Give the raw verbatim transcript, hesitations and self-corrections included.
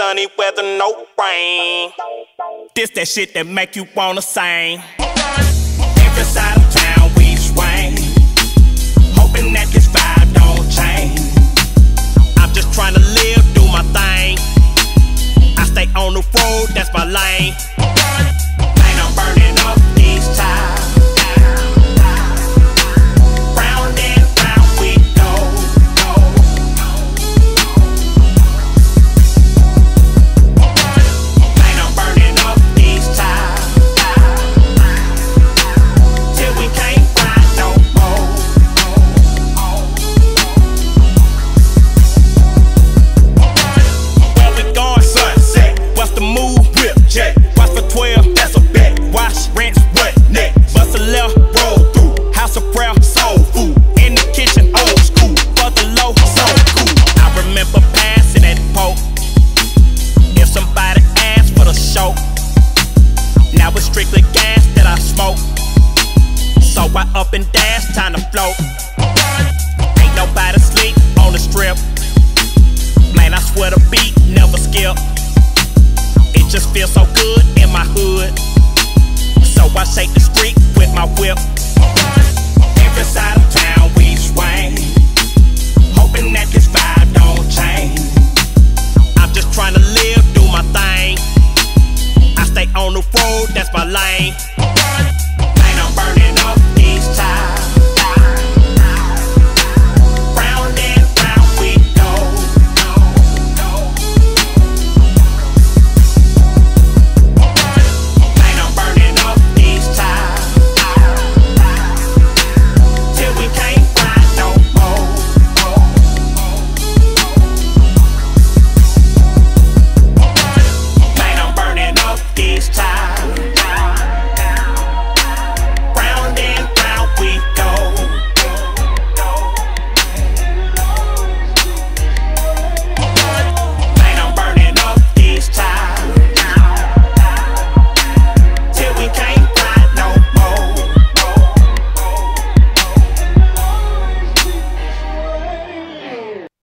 sunny weather, no rain. This that shit that make you wanna sing. Every side of town we swing, hoping that this vibe don't change. I'm just trying to live, do my thing. I stay on the road, that's my lane. Man, I'm burning up these tires. Round and round we go. Man, I'm burning up these tires till we can't ride no more. Where we going? Sunset. What's the move? Whip check. Watch for twelve. That's a bet. Watch rents. What next? Bust a left. Roll through. House of prayer. Soul food. In the kitchen. Old school. For the low. So cool. I remember passing that poke. If somebody asked for the show, now it's strictly gas that I smoke. So I up and dash, time to float. Ain't nobody sleep on the strip. Man, I swear the beat never skip. It just feels so good in my hood. So I shake the street with my whip.